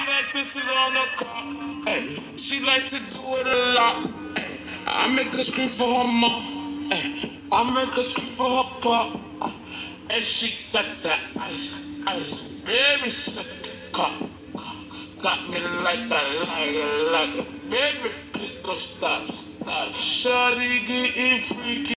like to sit on the car. Ay, she like to do it a lot. Ay, I make her scream for her mom. Ay, I make her scream for her pop. And she got that ice. Baby, suck it, got me like a. Baby, please don't stop. Shawty getting freaky.